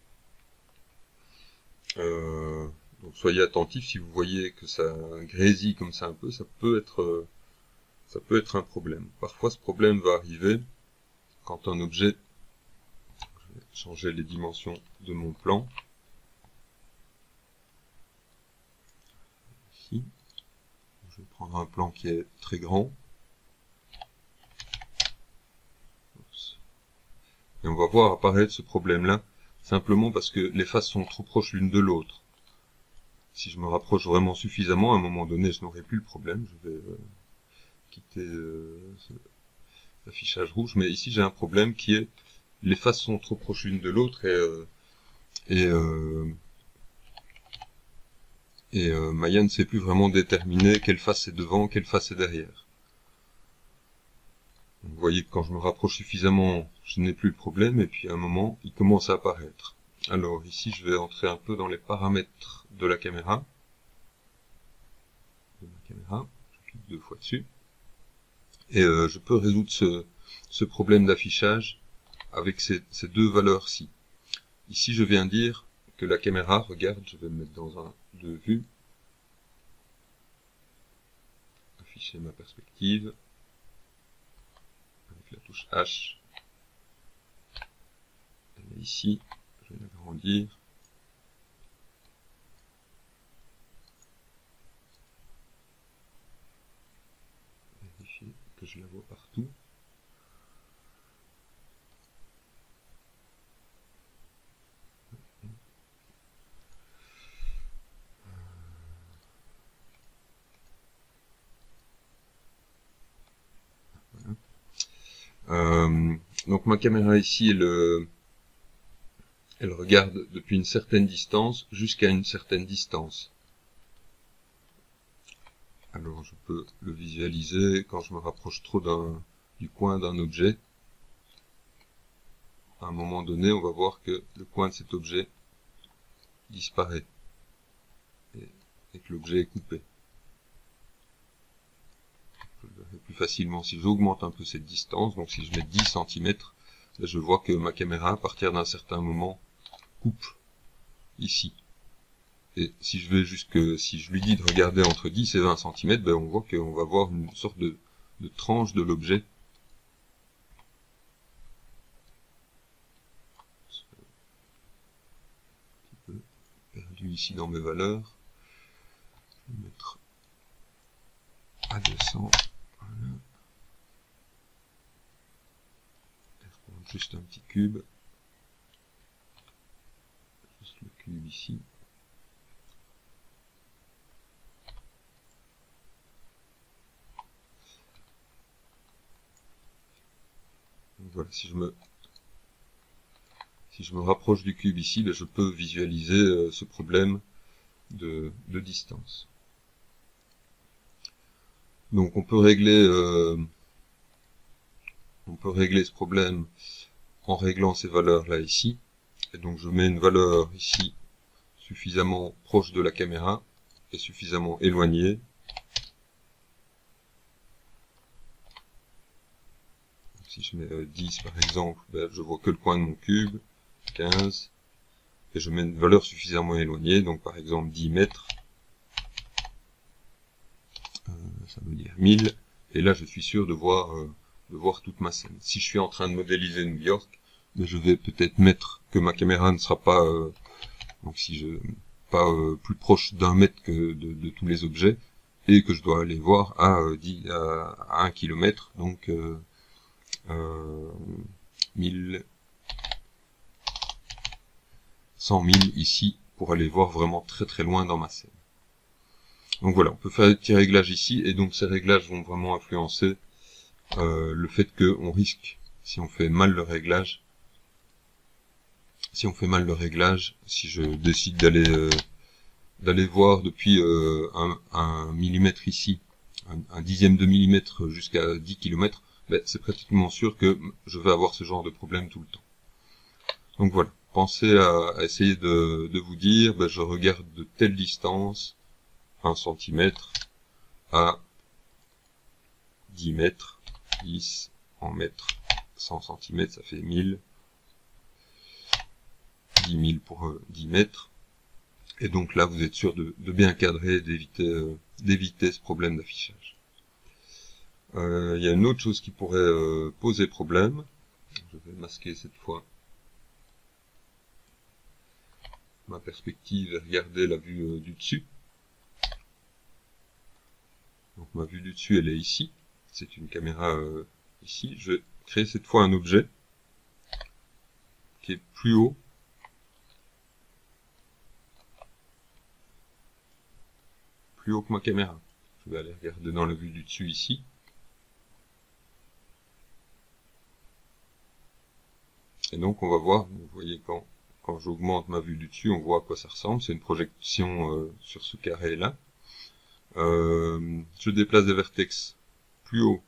Euh, donc soyez attentifs, si vous voyez que ça grésille comme ça un peu, ça peut être, euh, ça peut être un problème. Parfois ce problème va arriver quand un objet, je vais changer les dimensions de mon plan, ici. Je vais prendre un plan qui est très grand. Et on va voir apparaître ce problème-là, simplement parce que les faces sont trop proches l'une de l'autre. Si je me rapproche vraiment suffisamment, à un moment donné, je n'aurai plus le problème. Je vais euh, quitter euh, l'affichage rouge. Mais ici, j'ai un problème qui est les faces sont trop proches l'une de l'autre et, euh, et, euh, et euh, Maya ne sait plus vraiment déterminer quelle face est devant, quelle face est derrière. Vous voyez que quand je me rapproche suffisamment, je n'ai plus le problème, et puis à un moment, il commence à apparaître. Alors ici, je vais entrer un peu dans les paramètres de la caméra. De ma caméra, je clique deux fois dessus. Et euh, je peux résoudre ce, ce problème d'affichage avec ces, ces deux valeurs-ci. Ici, je viens dire que la caméra, regarde, je vais me mettre dans un de vue, afficher ma perspective, avec la touche H. Et ici, je vais l'agrandir. Vérifier que je la vois partout. Euh, donc ma caméra ici, elle, euh, elle regarde depuis une certaine distance jusqu'à une certaine distance. Alors je peux le visualiser quand je me rapproche trop d'un du coin d'un objet. À un moment donné, on va voir que le coin de cet objet disparaît et, et que l'objet est coupé. Je le verrai plus facilement si j'augmente un peu cette distance. Donc si je mets dix centimètres, je vois que ma caméra, à partir d'un certain moment, coupe ici. Et si je vais jusque, si je lui dis de regarder entre dix et vingt centimètres, ben on voit qu'on va voir une sorte de, de tranche de l'objet. Un petit peu perdu ici dans mes valeurs. Je vais mettre à deux cents. Voilà. Et reprendre juste un petit cube. Juste le cube ici. Donc voilà, si je me si je me rapproche du cube ici, ben je peux visualiser euh, ce problème de, de distance. Donc on peut régler euh, on peut régler ce problème en réglant ces valeurs là ici. Et donc je mets une valeur ici suffisamment proche de la caméra et suffisamment éloignée. Donc, si je mets euh, dix par exemple, ben, je vois que le coin de mon cube, quinze, et je mets une valeur suffisamment éloignée, donc par exemple dix mètres, euh, ça veut dire mille, et là je suis sûr de voir, euh, de voir toute ma scène. Si je suis en train de modéliser New York, ben, je vais peut-être mettre que ma caméra ne sera pas, euh, donc si je pas euh, plus proche d'un mètre que de, de tous les objets, et que je dois aller voir à, euh, dix, à, à un kilomètre, donc euh, euh, mille, cent mille ici, pour aller voir vraiment très très loin dans ma scène. Donc voilà, on peut faire des petits réglages ici, et donc ces réglages vont vraiment influencer euh, le fait qu'on risque, si on fait mal le réglage, si on fait mal le réglage, si je décide d'aller euh, d'aller voir depuis euh, un, un millimètre ici, un, un dixième de millimètre jusqu'à dix kilomètres, ben, c'est pratiquement sûr que je vais avoir ce genre de problème tout le temps. Donc voilà, pensez à, à essayer de, de vous dire, ben, je regarde de telle distance, un centimètre, à dix mètres, dix en mètres, cent centimètres, ça fait mille, dix mille pour euh, dix mètres, et donc là vous êtes sûr de, de bien cadrer, d'éviter euh, d'éviter ce problème d'affichage. Euh, il y a une autre chose qui pourrait euh, poser problème, je vais masquer cette fois ma perspective et regarder la vue euh, du dessus. Donc ma vue du dessus elle est ici, c'est une caméra euh, ici, je vais créer cette fois un objet qui est plus haut plus haut que ma caméra. Je vais aller regarder dans la vue du dessus ici. Et donc on va voir, vous voyez quand, quand j'augmente ma vue du dessus, on voit à quoi ça ressemble. C'est une projection euh, sur ce carré-là. Euh, je déplace des vertex plus haut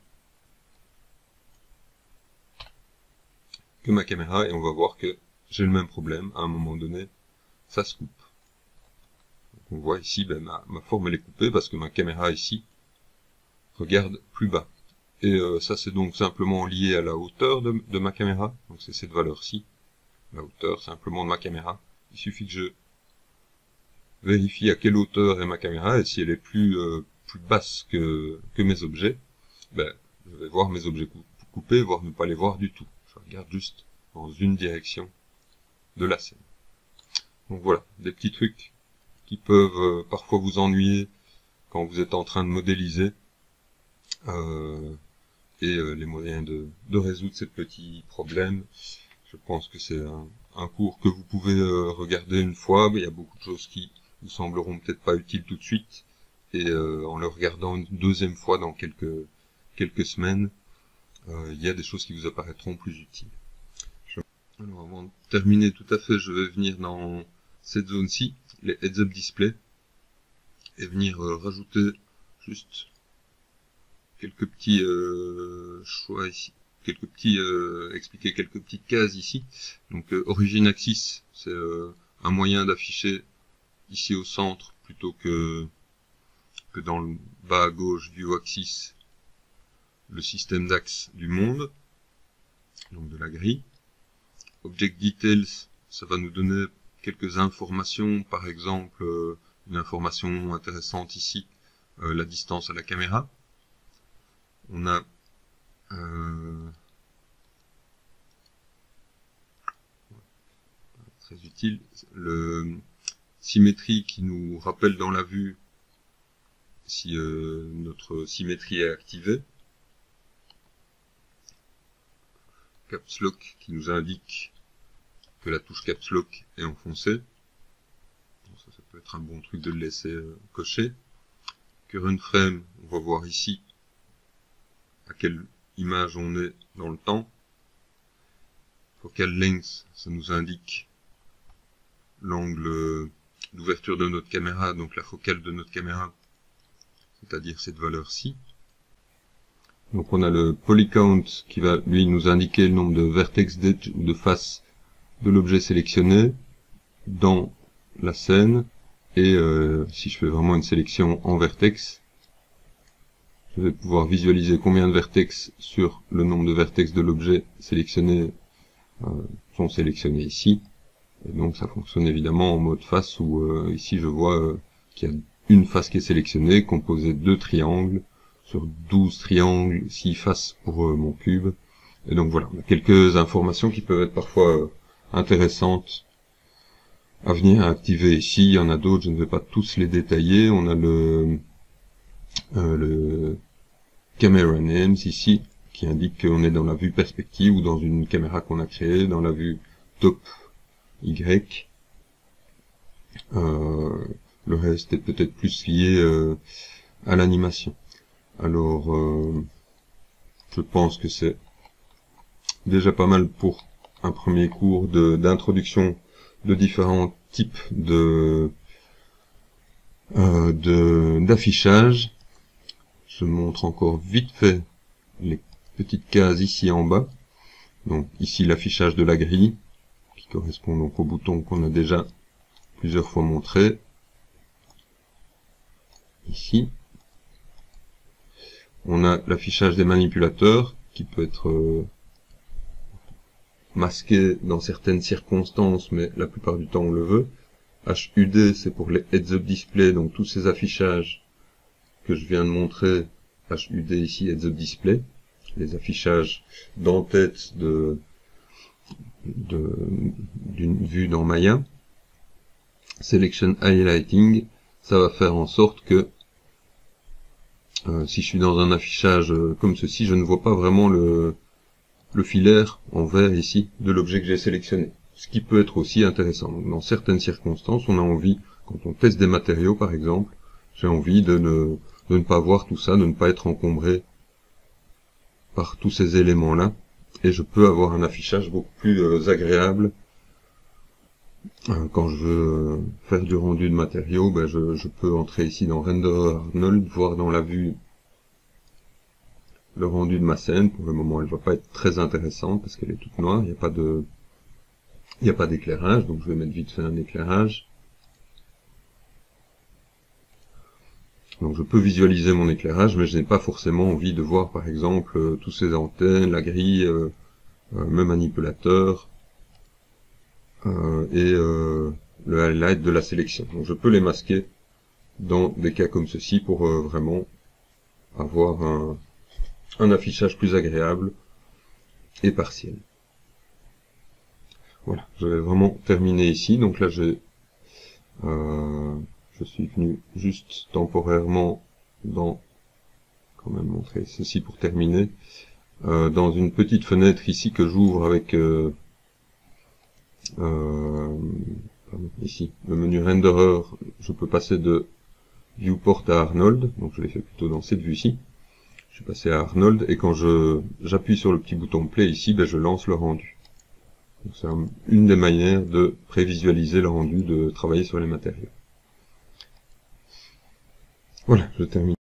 que ma caméra et on va voir que j'ai le même problème. À un moment donné, ça se coupe. Donc on voit ici, ben, ma, ma forme elle est coupée parce que ma caméra ici regarde plus bas. Et euh, ça c'est donc simplement lié à la hauteur de, de ma caméra. Donc c'est cette valeur-ci, la hauteur simplement de ma caméra. Il suffit que je vérifie à quelle hauteur est ma caméra et si elle est plus euh, plus basse que, que mes objets, ben, je vais voir mes objets coupés, voire ne pas les voir du tout. Je regarde juste dans une direction de la scène. Donc voilà, des petits trucs qui peuvent euh, parfois vous ennuyer quand vous êtes en train de modéliser euh, et euh, les moyens de, de résoudre ces petits problèmes. Je pense que c'est un, un cours que vous pouvez euh, regarder une fois, mais il y a beaucoup de choses qui vous sembleront peut-être pas utiles tout de suite, et euh, en le regardant une deuxième fois dans quelques quelques semaines, euh, il y a des choses qui vous apparaîtront plus utiles. Je... Alors avant de terminer tout à fait, je vais venir dans cette zone-ci, les heads-up display, et venir euh, rajouter juste quelques petits euh, choix ici, quelques petits euh, expliquer quelques petites cases ici. Donc euh, origin axis, c'est euh, un moyen d'afficher ici au centre plutôt que que dans le bas à gauche view axis le système d'axe du monde, donc de la grille. Object details, ça va nous donner quelques informations, par exemple euh, une information intéressante ici, euh, la distance à la caméra. On a euh, très utile le symétrie qui nous rappelle dans la vue si euh, notre symétrie est activée. Caps Lock qui nous indique que la touche Caps Lock est enfoncée. Bon, ça, ça peut être un bon truc de le laisser euh, cocher. Current Frame, on va voir ici à quelle image on est dans le temps. Focal Length, ça nous indique l'angle d'ouverture de notre caméra, donc la focale de notre caméra, c'est-à-dire cette valeur-ci. Donc on a le Poly Count qui va lui nous indiquer le nombre de vertex d'edge ou de faces de l'objet sélectionné dans la scène. Et euh, si je fais vraiment une sélection en vertex, je vais pouvoir visualiser combien de vertex sur le nombre de vertex de l'objet sélectionné euh, sont sélectionnés ici. Et donc ça fonctionne évidemment en mode face où euh, ici je vois euh, qu'il y a une face qui est sélectionnée, composée de deux triangles, sur douze triangles, six faces pour euh, mon cube. Et donc voilà, on a quelques informations qui peuvent être parfois euh, intéressantes à venir à activer ici. Il y en a d'autres, je ne vais pas tous les détailler. On a le, euh, le Camera Names ici, qui indique qu'on est dans la vue perspective ou dans une caméra qu'on a créée, dans la vue top Y. Euh, le reste est peut-être plus lié euh, à l'animation. Alors, euh, je pense que c'est déjà pas mal pour un premier cours de d'introduction de différents types de euh, de d'affichage. Je montre encore vite fait les petites cases ici en bas. Donc ici l'affichage de la grille, qui correspond donc au bouton qu'on a déjà plusieurs fois montré. Ici. On a l'affichage des manipulateurs, qui peut être euh, masqué dans certaines circonstances, mais la plupart du temps on le veut. H U D, c'est pour les heads-up display, donc tous ces affichages que je viens de montrer. H U D ici, heads-up display, les affichages d'en-tête de de d'une vue dans Maya. Selection Highlighting, ça va faire en sorte que euh, si je suis dans un affichage euh, comme ceci, je ne vois pas vraiment le le filaire en vert ici de l'objet que j'ai sélectionné. Ce qui peut être aussi intéressant. Donc, dans certaines circonstances, on a envie, quand on teste des matériaux par exemple, j'ai envie de ne, de ne pas voir tout ça, de ne pas être encombré par tous ces éléments-là. et je peux avoir un affichage beaucoup plus euh, agréable. Euh, quand je veux euh, faire du rendu de matériaux, ben je, je peux entrer ici dans Renderer Arnold, voir dans la vue le rendu de ma scène. Pour le moment, elle va pas être très intéressante parce qu'elle est toute noire, il n'y a pas de il n'y a pas d'éclairage, donc je vais mettre vite fait un éclairage. Donc je peux visualiser mon éclairage, mais je n'ai pas forcément envie de voir par exemple euh, tous ces antennes, la grille, euh, euh, le manipulateur euh, et euh, le highlight de la sélection. Donc je peux les masquer dans des cas comme ceci pour euh, vraiment avoir un, un affichage plus agréable et partiel. Voilà, je vais vraiment terminer ici. Donc là j'ai euh, je suis venu juste temporairement dans, quand même montrer ceci pour terminer, euh, dans une petite fenêtre ici que j'ouvre avec euh, euh, pardon, ici le menu renderer. Je peux passer de viewport à Arnold, donc je l'ai fait plutôt dans cette vue-ci. Je suis passé à Arnold et quand je j'appuie sur le petit bouton play ici, ben je lance le rendu. C'est une des manières de prévisualiser le rendu, de travailler sur les matériaux. Voilà, je termine.